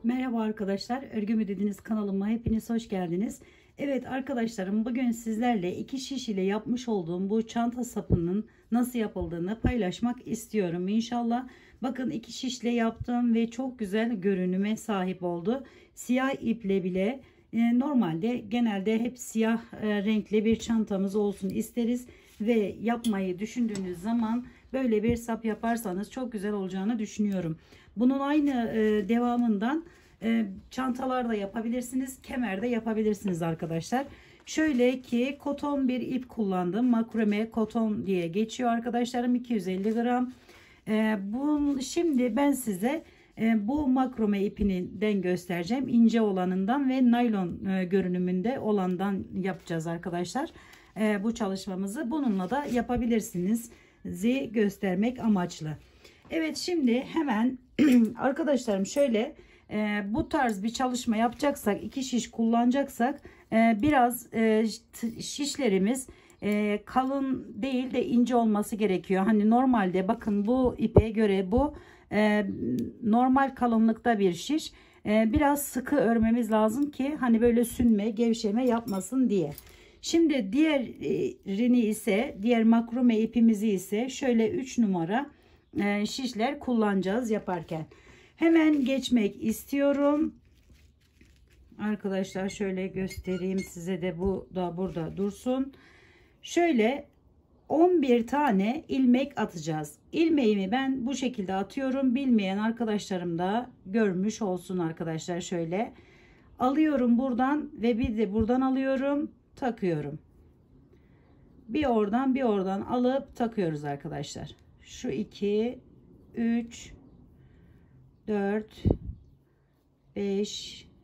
Merhaba arkadaşlar, Örgü mü dediniz kanalıma hepiniz hoş geldiniz. Evet arkadaşlarım, bugün sizlerle iki şiş ile yapmış olduğum bu çanta sapının nasıl yapıldığını paylaşmak istiyorum inşallah. Bakın iki şişle yaptım ve çok güzel görünüme sahip oldu. Siyah iple bile normalde genelde hep siyah renkli bir çantamız olsun isteriz. Ve yapmayı düşündüğünüz zaman böyle bir sap yaparsanız çok güzel olacağını düşünüyorum. Bunun aynı devamından çantalar da yapabilirsiniz, kemer de yapabilirsiniz arkadaşlar. Şöyle ki koton bir ip kullandım. Makrame koton diye geçiyor arkadaşlarım. 250 gram. Şimdi ben size bu makrame ipinden göstereceğim. İnce olanından ve naylon görünümünde olandan yapacağız arkadaşlar. Bu çalışmamızı bununla da yapabilirsiniz. Göstermek amaçlı. Evet, şimdi hemen arkadaşlarım şöyle bu tarz bir çalışma yapacaksak, iki şiş kullanacaksak biraz şişlerimiz kalın değil de ince olması gerekiyor. Hani normalde bakın bu ipe göre bu normal kalınlıkta bir şiş. Biraz sıkı örmemiz lazım ki hani böyle sünme, gevşeme yapmasın diye. Şimdi diğerini ise, diğer makrome ipimizi ise şöyle 3 numara şişler kullanacağız yaparken. Hemen geçmek istiyorum. Arkadaşlar şöyle göstereyim size de, bu da burada dursun. Şöyle 11 tane ilmek atacağız. İlmeğimi ben bu şekilde atıyorum. Bilmeyen arkadaşlarım da görmüş olsun arkadaşlar. Şöyle alıyorum buradan ve bir de buradan alıyorum, takıyorum. Bir oradan bir oradan alıp takıyoruz arkadaşlar. Şu 2 3 4 5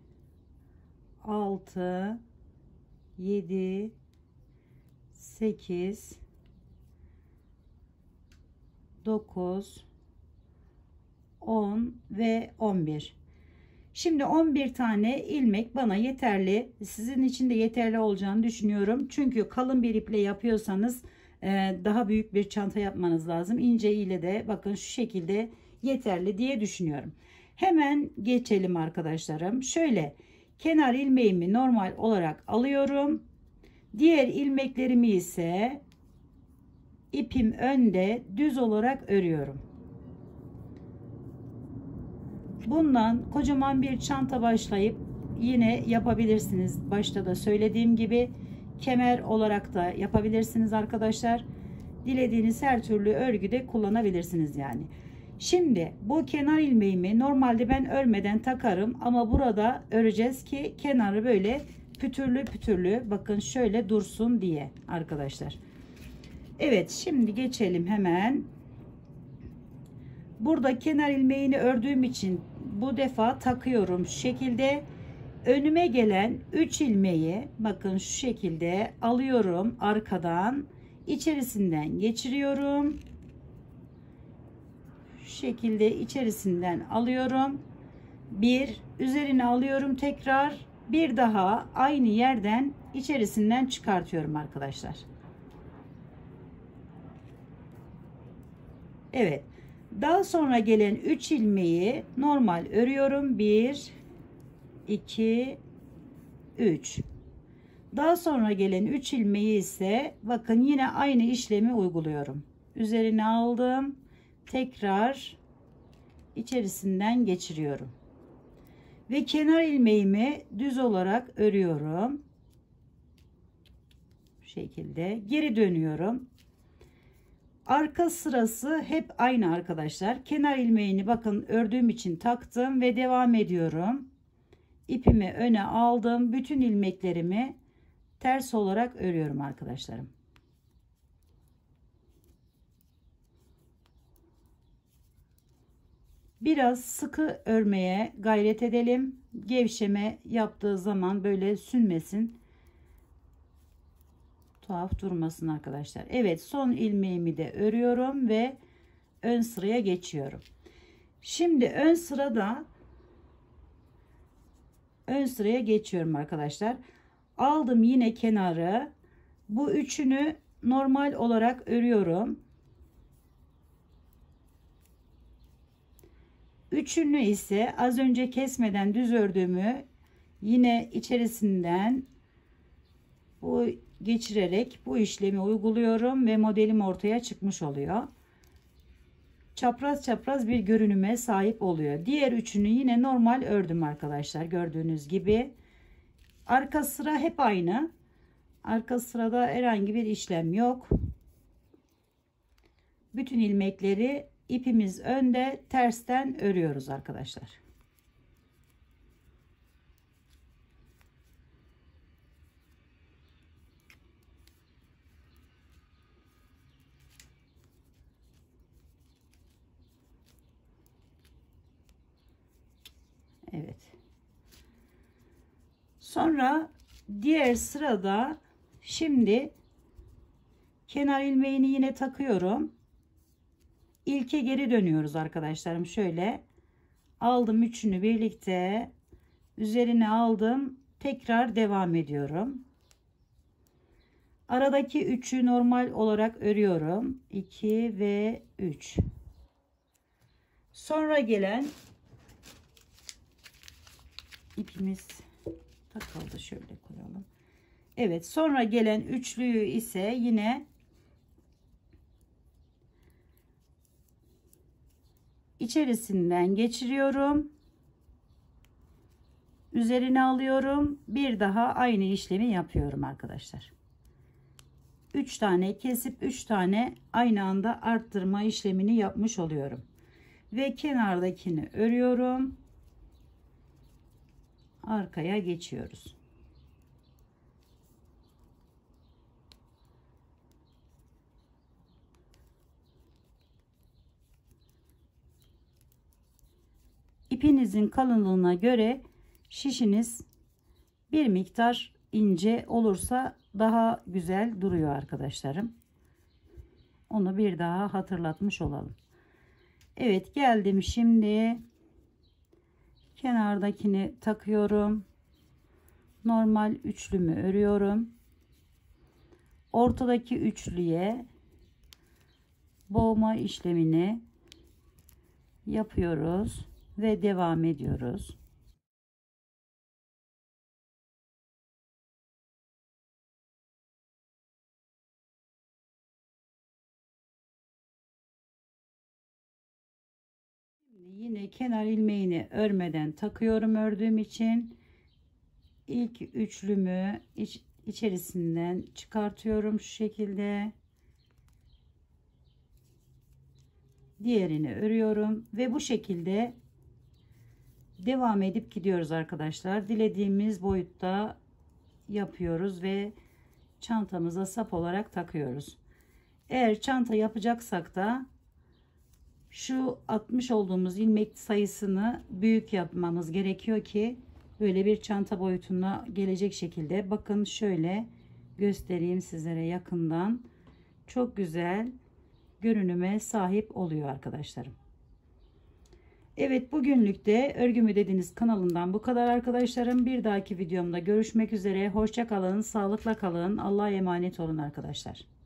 6 7 8 9 10 ve 11. Şimdi 11 tane ilmek bana yeterli. Sizin için de yeterli olacağını düşünüyorum. Çünkü kalın bir iple yapıyorsanız daha büyük bir çanta yapmanız lazım. İnce ile de bakın şu şekilde yeterli diye düşünüyorum. Hemen geçelim arkadaşlarım. Şöyle kenar ilmeğimi normal olarak alıyorum. Diğer ilmeklerimi ise ipim önde düz olarak örüyorum. Bundan kocaman bir çanta başlayıp yine yapabilirsiniz. Başta da söylediğim gibi kemer olarak da yapabilirsiniz arkadaşlar. Dilediğiniz her türlü örgüde kullanabilirsiniz yani. Şimdi bu kenar ilmeğimi normalde ben örmeden takarım ama burada öreceğiz ki kenarı böyle pütürlü pütürlü, bakın şöyle dursun diye arkadaşlar. Evet, şimdi geçelim hemen. Burada kenar ilmeğini ördüğüm için bu defa takıyorum şu şekilde. Önüme gelen 3 ilmeği bakın şu şekilde alıyorum, arkadan içerisinden geçiriyorum. Şu şekilde içerisinden alıyorum. Bir üzerine alıyorum, tekrar bir daha aynı yerden içerisinden çıkartıyorum arkadaşlar. Evet. Daha sonra gelen 3 ilmeği normal örüyorum. 1 2 3. Daha sonra gelen 3 ilmeği ise bakın yine aynı işlemi uyguluyorum. Üzerine aldım. Tekrar içerisinden geçiriyorum. Ve kenar ilmeğimi düz olarak örüyorum. Bu şekilde geri dönüyorum. Arka sırası hep aynı arkadaşlar. Kenar ilmeğini bakın ördüğüm için taktım ve devam ediyorum. İpimi öne aldım. Bütün ilmeklerimi ters olarak örüyorum arkadaşlarım. Biraz sıkı örmeye gayret edelim. Gevşeme yaptığı zaman böyle sünmesin. Tuhaf durmasın arkadaşlar. Evet, son ilmeğimi de örüyorum ve ön sıraya geçiyorum. Şimdi ön sıraya geçiyorum arkadaşlar. Aldım yine kenarı. Bu üçünü normal olarak örüyorum. Üçünü ise az önce kesmeden düz ördüğümü yine içerisinden bu geçirerek bu işlemi uyguluyorum ve modelim ortaya çıkmış oluyor. Çapraz çapraz bir görünüme sahip oluyor. Diğer üçünü yine normal ördüm arkadaşlar, gördüğünüz gibi. Arka sıra hep aynı. Arka sırada herhangi bir işlem yok. Bütün ilmekleri ipimiz önde, tersten örüyoruz arkadaşlar. Evet. Sonra diğer sırada şimdi kenar ilmeğini yine takıyorum. İlke geri dönüyoruz arkadaşlarım. Şöyle aldım, üçünü birlikte üzerine aldım, tekrar devam ediyorum. Aradaki üçü normal olarak örüyorum. 2 ve 3. Sonra gelen ipimiz takıldı, şöyle koyalım. Evet, sonra gelen üçlüyü ise yine içerisinden geçiriyorum. Üzerine alıyorum. Bir daha aynı işlemi yapıyorum arkadaşlar. 3 tane kesip 3 tane aynı anda arttırma işlemini yapmış oluyorum. Ve kenardakini örüyorum. Arkaya geçiyoruz. İpinizin kalınlığına göre şişiniz bir miktar ince olursa daha güzel duruyor arkadaşlarım. Onu bir daha hatırlatmış olalım. Evet, geldim şimdi kenardakini takıyorum. Normal üçlümü örüyorum. Ortadaki üçlüye boğma işlemini yapıyoruz ve devam ediyoruz. Yine kenar ilmeğini örmeden takıyorum ördüğüm için. İlk üçlümü içerisinden çıkartıyorum şu şekilde. Diğerini örüyorum ve bu şekilde devam edip gidiyoruz arkadaşlar. Dilediğimiz boyutta yapıyoruz ve çantamıza sap olarak takıyoruz. Eğer çanta yapacaksak da şu atmış olduğumuz ilmek sayısını büyük yapmamız gerekiyor ki böyle bir çanta boyutuna gelecek şekilde. Bakın şöyle göstereyim sizlere yakından. Çok güzel görünüme sahip oluyor arkadaşlarım. Evet, bugünlük de Örgü Dediniz kanalından bu kadar arkadaşlarım. Bir dahaki videomda görüşmek üzere. Hoşça kalın, sağlıkla kalın. Allah'a emanet olun arkadaşlar.